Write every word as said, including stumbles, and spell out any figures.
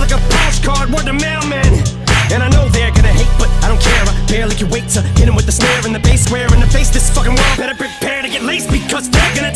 like a postcard, word to mailman. And I know they're gonna hate, but I don't care. I barely can wait to hit 'em with the snare and the bass. Square in the face, this fucking world better prepare to get laced, because they're gonna